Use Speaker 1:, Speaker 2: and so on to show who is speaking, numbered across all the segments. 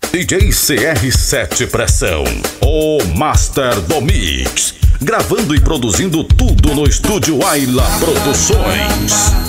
Speaker 1: DJ CR7 Pressão, o Master do Mix, gravando e produzindo tudo no estúdio Ayla Produções.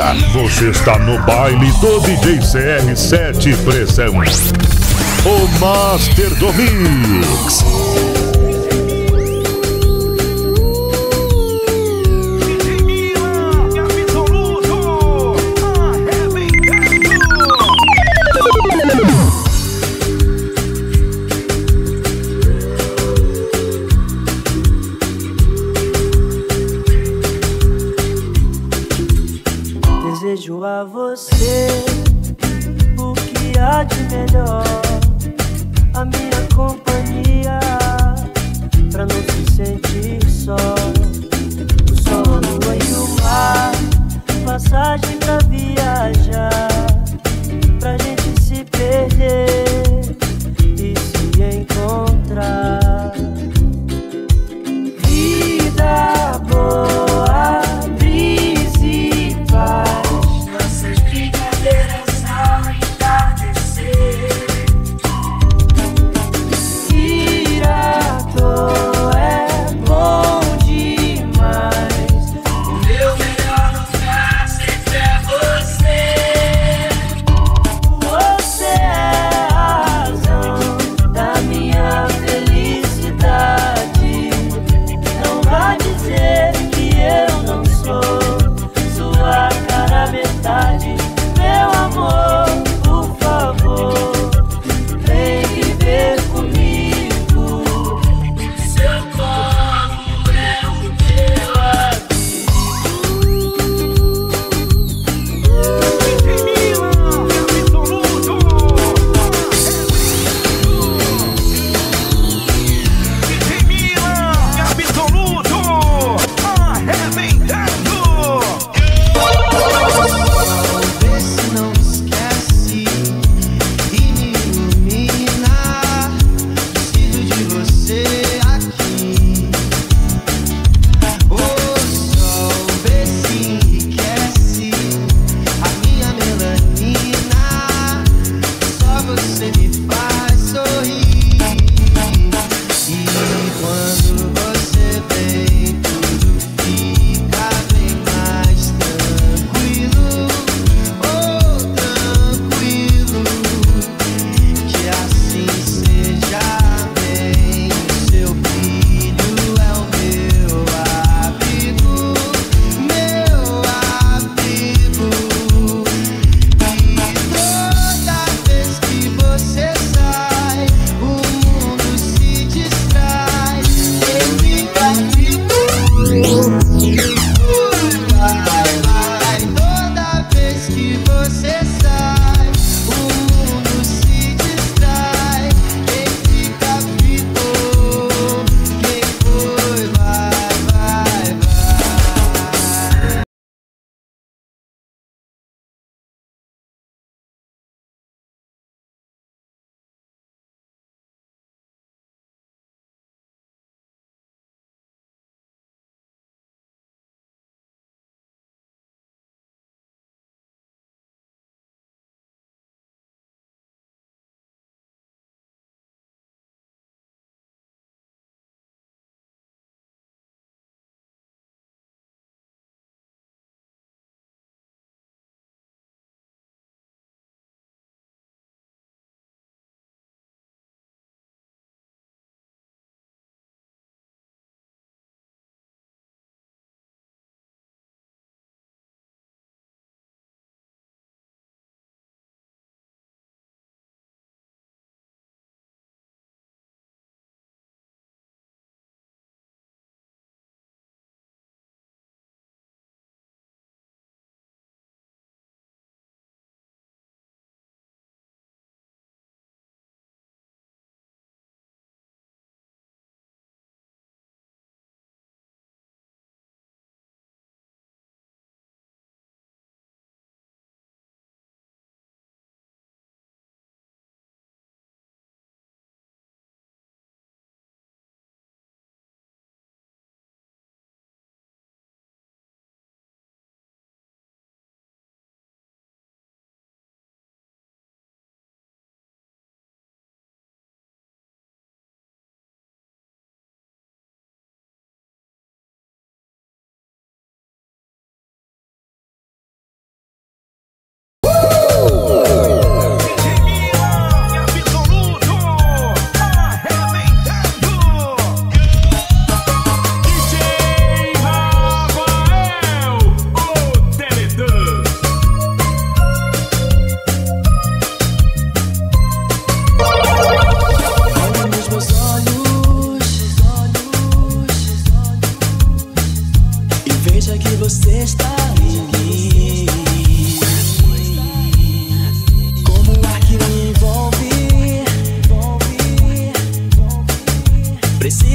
Speaker 2: música. Você está no baile do DJ CR7 Pressão, o Master do Mix.
Speaker 3: Desejo a você o que há de melhor, a minha companhia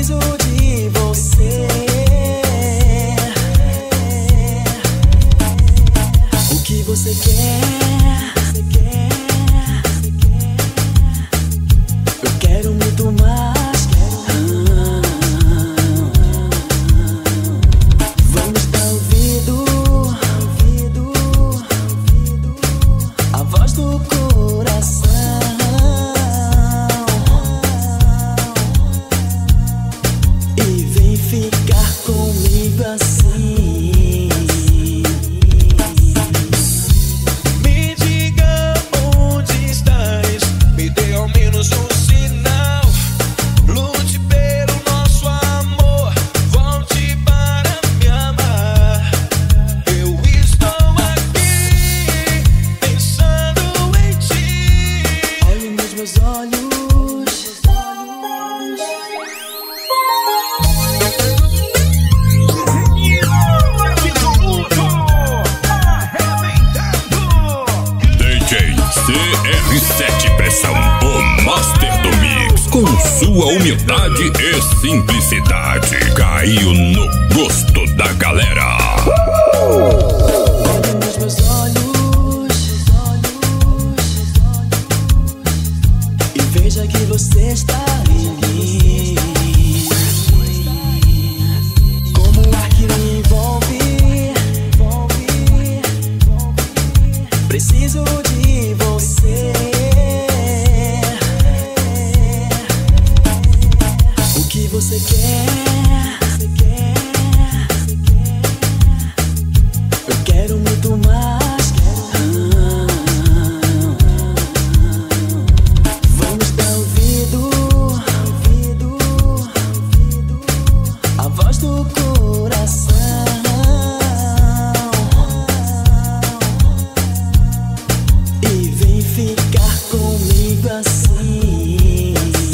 Speaker 4: Preciso de você. O que você quer? Eu quero muito mais. Vamos dar ouvido a voz do coração e vem ficar comigo assim.
Speaker 5: Me diga onde estás, me dê ao menos um sinal. Lute pelo nosso amor, volte para me amar. Eu estou aqui pensando em ti.
Speaker 4: Olhe nos meus olhos.
Speaker 1: DJ CR7 Pressão, o Master do Mix. Com sua humildade e simplicidade, caiu no gosto da galera.
Speaker 4: Olhe nos meus olhos e veja que você está em mim. Como o ar que me envolve. Preciso de você. O que você quer? Eu quero muito mais. Vamos dar ouvido a voz do coração e vem ficar comigo assim.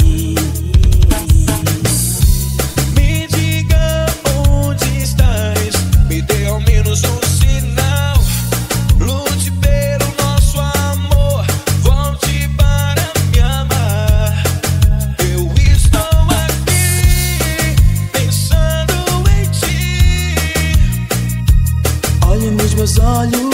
Speaker 5: Me diga onde estás, me dê ao menos um sinal. Lute pelo nosso amor, volte para me amar. Eu estou aqui pensando em ti.
Speaker 4: Olhe nos meus olhos.